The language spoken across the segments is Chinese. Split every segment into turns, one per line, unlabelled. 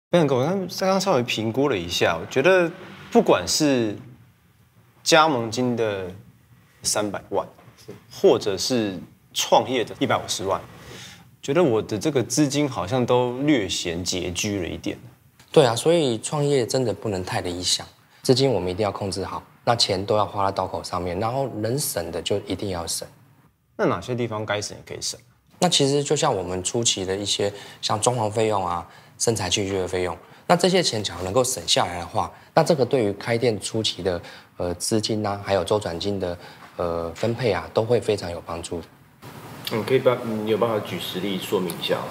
Ben 哥，我刚刚稍微评估了一下，我觉得不管是加盟金的300万，或者是创业的150万，觉得我的这个资金好像都略显拮据了一点。
对啊，所以创业真的不能太理想，资金我们一定要控制好，那钱都要花在刀口上面，然后能省的就一定要省。
那哪些地方该省也可以省？
那其实就像我们初期的一些像装潢费用啊、生产器具的费用，那这些钱假如能够省下来的话，那这个对于开店初期的资金啊，还有周转金的分配啊，都会非常有帮助。
你有办法举实例说明一下？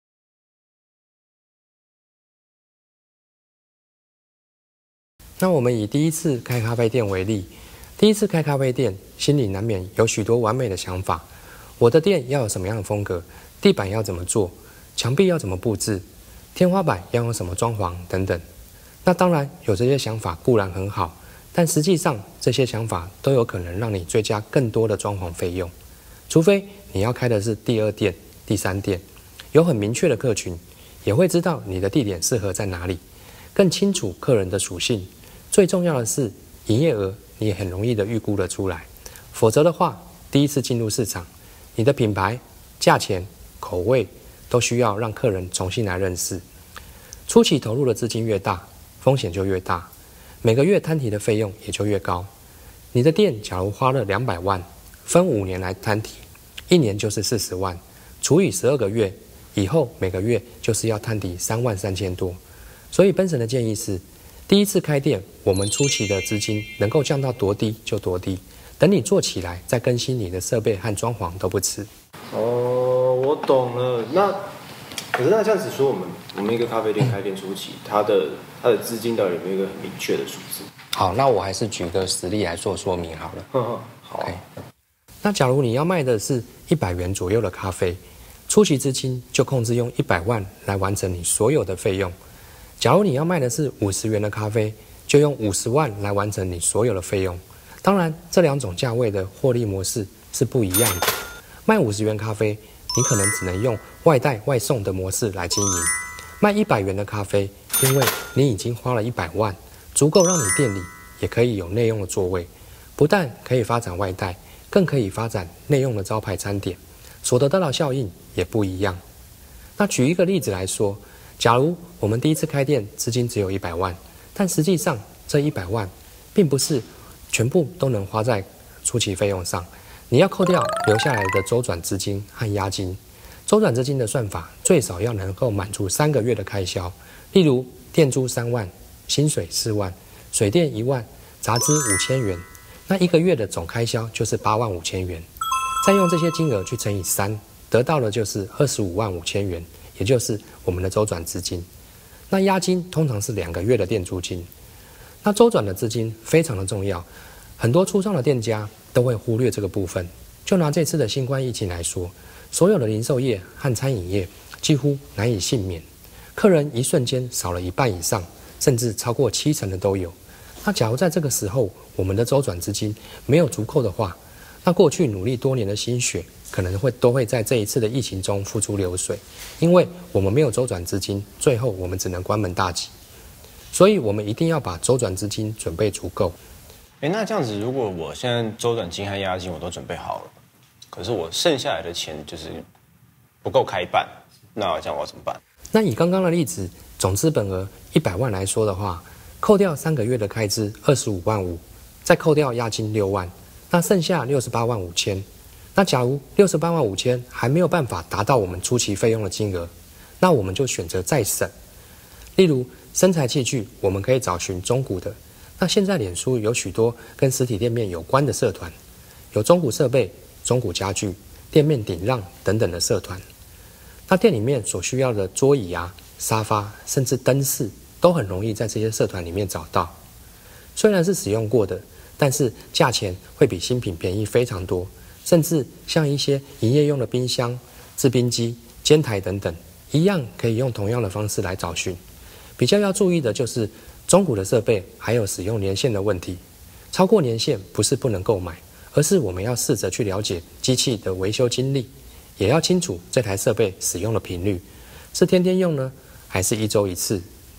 那我们以第一次开咖啡店为例，第一次开咖啡店，心里难免有许多完美的想法。我的店要有什么样的风格？地板要怎么做？墙壁要怎么布置？天花板要用什么装潢？等等。那当然有这些想法固然很好，但实际上这些想法都有可能让你追加更多的装潢费用。除非你要开的是第2店、第3店，有很明确的客群，也会知道你的地点适合在哪里，更清楚客人的属性。最重要的是营业额，你也很容易的预估得出来。否则的话，第一次进入市场，你的品牌、价钱、口味都需要让客人重新来认识。初期投入的资金越大，风险就越大，每个月摊提的费用也就越高。你的店假如花了200万，分5年来摊提，1年就是40万，除以12个月，以后每个月就是要摊提33000多。所以本省的建议是，第一次开店，我们初期的资金能够降到多低就多低，等你做起来再更新你的设备和装潢都不迟。
哦，我懂了。可是那这样子说，我们一个咖啡店开店初期，它的资金到底有没有一个很明确的数字？
好，那我还是举个实例来做说明好了。
好、
OK。那假如你要卖的是100元左右的咖啡，初期资金就控制用100万来完成你所有的费用。假如你要卖的是50元的咖啡，就用50万来完成你所有的费用。当然，这2种价位的获利模式是不一样的。卖50元咖啡，你可能只能用外带外送的模式来经营。卖100元的咖啡，因为你已经花了100万，足够让你店里也可以有内用的座位，不但可以发展外带，更可以发展内用的招牌餐点，所得到的效应也不一样。那举一个例子来说，假如我们第一次开店资金只有100万，但实际上这100万并不是全部都能花在初期费用上，你要扣掉留下来的周转资金和押金。周转资金的算法最少要能够满足3个月的开销，例如店租3万，薪水4万，水电1万，杂支5000元，那1个月的总开销就是8万5千元。再用这些金额去乘以3，得到的就是25万5千元，也就是我们的周转资金。那押金通常是2个月的店租金。那周转的资金非常的重要，很多初创的店家都会忽略这个部分。就拿这次的新冠疫情来说，所有的零售业和餐饮业几乎难以幸免，客人一瞬间少了1半以上，甚至超过70%的都有。那假如在这个时候我们的周转资金没有足够的话，那过去努力多年的心血可能都会在这一次的疫情中付诸流水，因为我们没有周转资金，最后我们只能关门大吉。所以我们一定要把周转资金准备足够。
那这样子，如果我现在周转金和押金我都准备好了，可是我剩下来的钱就是不够开办，那这样我要怎么办？
那以刚刚的例子，总资本额100万来说的话，扣掉3个月的开支25万5，再扣掉押金6万，那剩下68万5千。那假如68万5千还没有办法达到我们初期费用的金额，那我们就选择再省。例如生材器具，我们可以找寻中古的。那现在脸书有许多跟实体店面有关的社团，有中古设备、中古家具、店面顶让等等的社团。那店里面所需要的桌椅啊、沙发，甚至灯饰，都很容易在这些社团里面找到。虽然是使用过的，但是价钱会比新品便宜非常多，甚至像一些营业用的冰箱、制冰机、煎台等等，一样可以用同样的方式来找寻。比较要注意的就是中古的设备还有使用年限的问题。超过年限不是不能购买，而是我们要试着去了解机器的维修经历，也要清楚这台设备使用的频率，是天天用呢，还是1周1次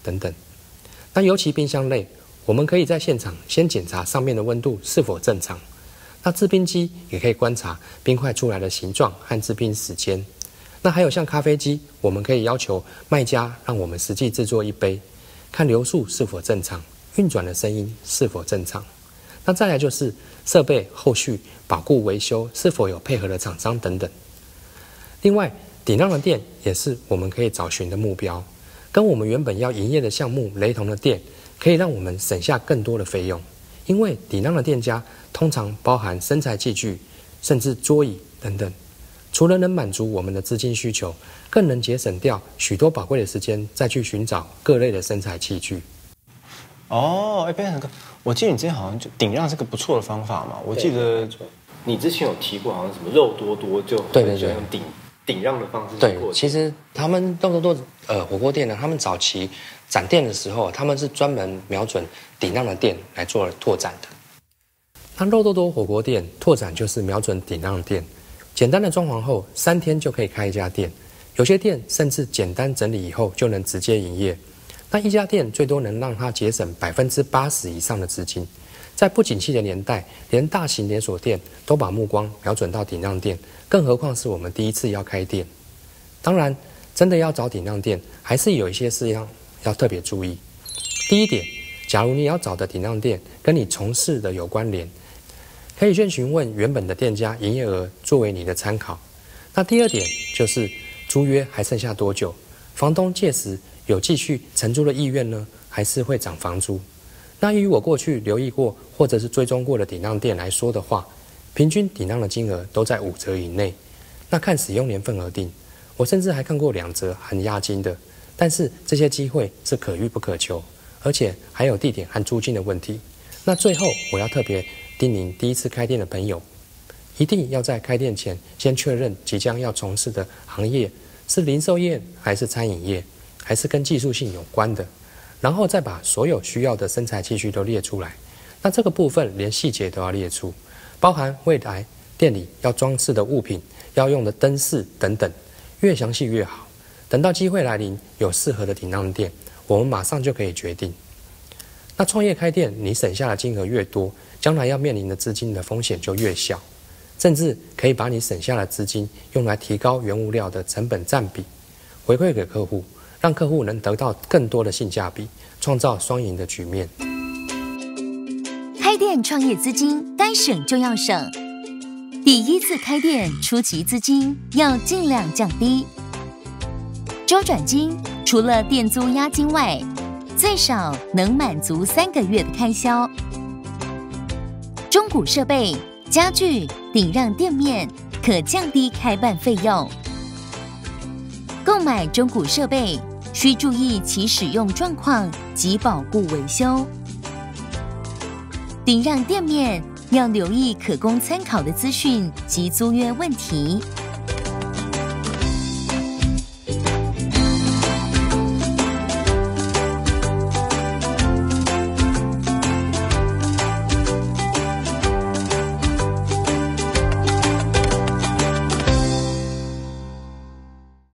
等等。那尤其冰箱类，我们可以在现场先检查上面的温度是否正常。那制冰机也可以观察冰块出来的形状和制冰时间。那还有像咖啡机，我们可以要求卖家让我们实际制作一杯，看流速是否正常，运转的声音是否正常。那再来就是设备后续保固维修是否有配合的厂商等等。另外，顶让的店也是我们可以找寻的目标，跟我们原本要营业的项目雷同的店，可以让我们省下更多的费用。因为顶让的店家通常包含生材器具，甚至桌椅等等，除了能满足我们的资金需求，更能节省掉许多宝贵的时间，再去寻找各类的生材器具。
哦，变成哥，我记得你之前好像就顶让是个不错的方法嘛。我记得
你之前有提过，好像什么肉多多就很喜欢用顶让的方式去过。
对，其实他们肉多多火锅店呢，他们早期展店的时候，他们是专门瞄准顶让的店来做拓展的。那肉多多火锅店拓展就是瞄准顶让店，简单的装潢后3天就可以开一家店，有些店甚至简单整理以后就能直接营业。那一家店最多能让它节省80%以上的资金。在不景气的年代，连大型连锁店都把目光瞄准到顶让店，更何况是我们第一次要开店。当然，真的要找顶让店，还是有一些事要特别注意。第一点，假如你要找的顶让店跟你从事的有关联，可以先询问原本的店家营业额作为你的参考。那第二点就是租约还剩下多久，房东届时有继续承租的意愿呢，还是会涨房租？那以我过去留意过或者是追踪过的顶让店来说的话，平均顶让的金额都在5折以内。那看使用年份而定，我甚至还看过2折含押金的。但是这些机会是可遇不可求，而且还有地点和租金的问题。那最后我要特别叮咛第一次开店的朋友，一定要在开店前先确认即将要从事的行业是零售业还是餐饮业，还是跟技术性有关的，然后再把所有需要的生材器具都列出来。那这个部分连细节都要列出，包含未来店里要装饰的物品、要用的灯饰等等，越详细越好。等到机会来临，有适合的顶让店，我们马上就可以决定。那创业开店，你省下的金额越多，将来要面临的资金的风险就越小，甚至可以把你省下的资金用来提高原物料的成本占比，回馈给客户，让客户能得到更多的性价比，创造双赢的局面。
开店创业资金该省就要省，第一次开店初期资金要尽量降低。周转金除了店租押金外，最少能满足3个月的开销。中古设备、家具、顶让店面可降低开办费用。购买中古设备需注意其使用状况及保固维修。顶让店面要留意可供参考的资讯及租约问题。